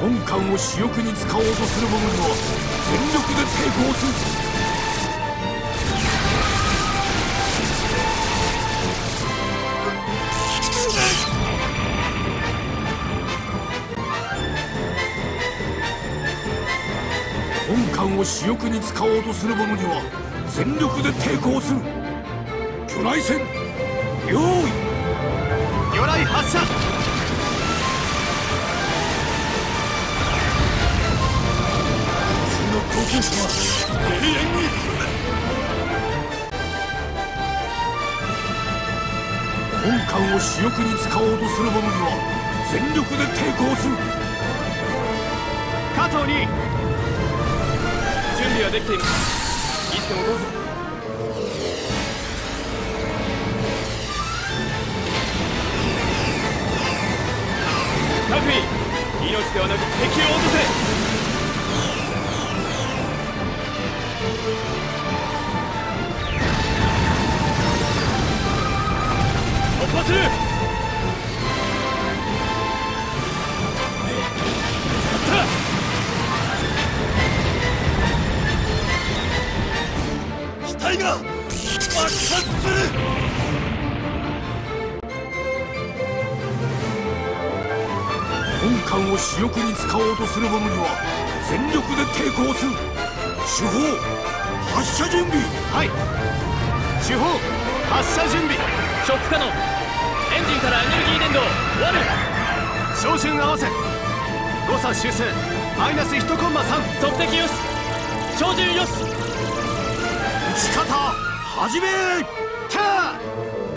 本艦を主力に使おうとする者には全力で抵抗する。本艦を主力に使おうとする者には全力で抵抗する。魚雷戦用意。 魚雷発射。 次の航空士は永遠に本艦を主力に使おうとする者には全力で抵抗する。 加藤に準備はできています。いつでもどうぞ。各位、命ではなく敵を落とせ。突破する。 機体が爆発する。本艦を主力に使おうとする者には全力で抵抗する。主砲発射準備。 はい。主砲発射準備。 ショック可能。エンジンからエネルギー伝導終わる。 照準合わせ。誤差修正マイナス1コンマ3。 測敵よし。照準よし。 撃ち方始め。 キャー。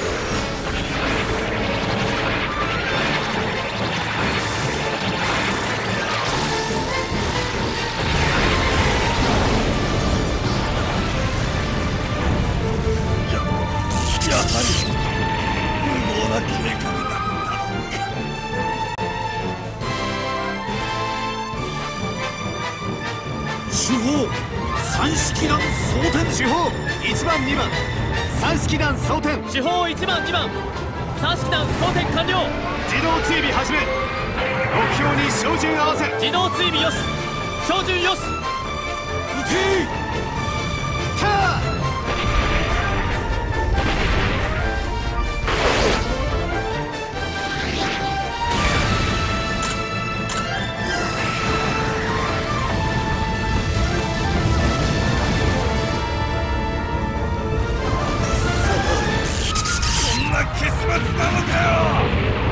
やはり無謀な計画だった。主砲三式団装填。 主砲1番2番三式団装填。 主砲1番2番三式団装填完了。 自動追尾始め。目標に照準合わせ。 自動追尾よし。照準よし。 撃て。 キャー。 結末なのかよ。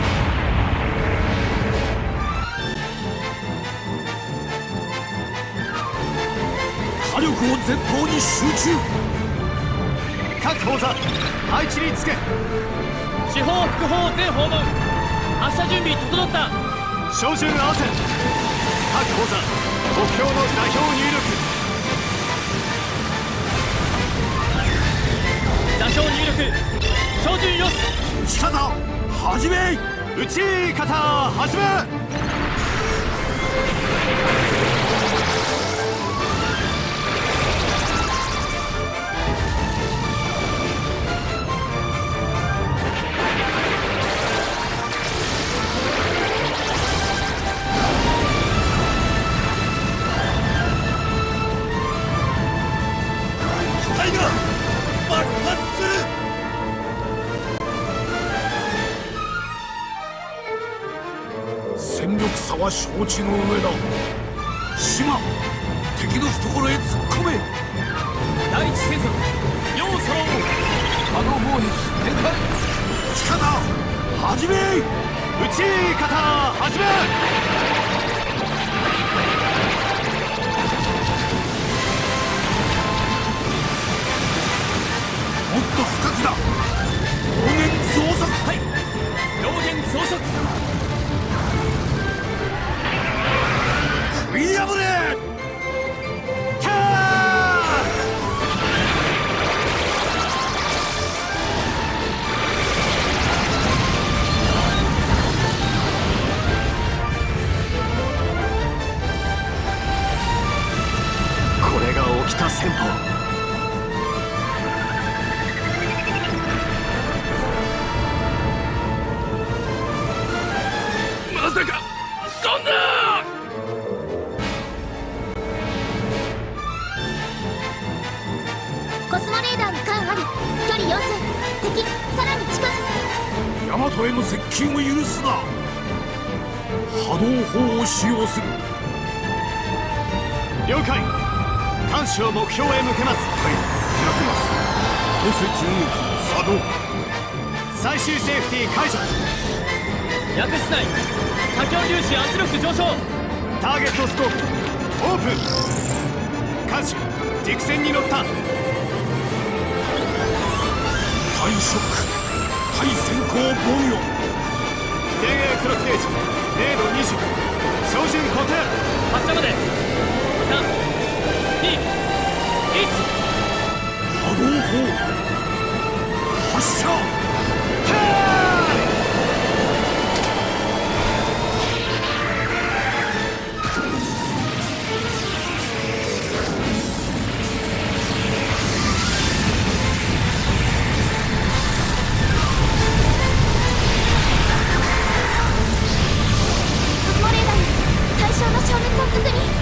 火力を前方に集中。 各砲座配置につけ。 主砲副砲全訪問。発射準備整った。 照準合わせ。各砲座目標の座標入力。 座標入力。照準よし。 撃ち方始め。 撃ち方始め。 機体が爆発する。戦力差は承知の上だ。島敵の懐へ突っ込め。 第一戦則要素を可能防衛展開。撃ち方始め。 撃ち方始め。 もっと深くだ。long元増速。 はい。long元増速。 食い破れ。 キャー。 敵さらに近づく。 大和への接近を許すな。波動砲を使用する。 了解。艦首を目標へ向けます。 はい、開けます。放射銃撃作動。 最終セーフティー解除。 薬室内左京粒子圧力上昇。 ターゲットスコープオープン。艦首軸線に乗った。 対ショック、対先行防御。 電影クロスゲージ0度20。照準固定。 発射まで3、2、1。 波動砲発射。 コスモレーダーに対象の消滅を確認。